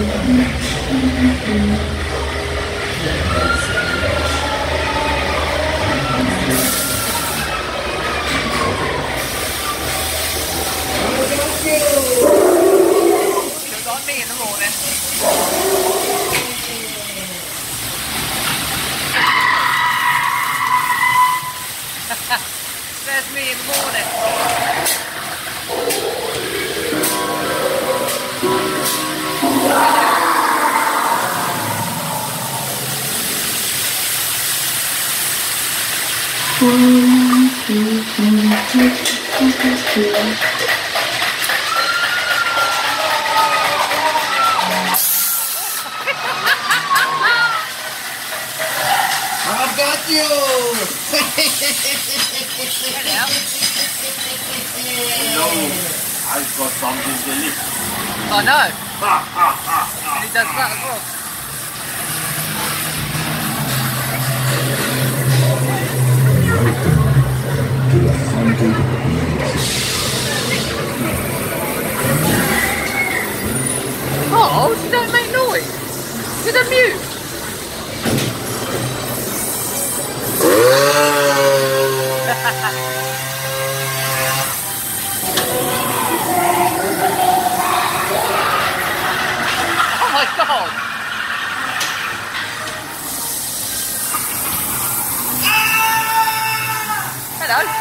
Got me in the morning. There's me in the morning. I've got you! No, I've got something delicious. I know. And he does that as well. Oh, she don't make noise. She's a mute. Oh my God. Hello.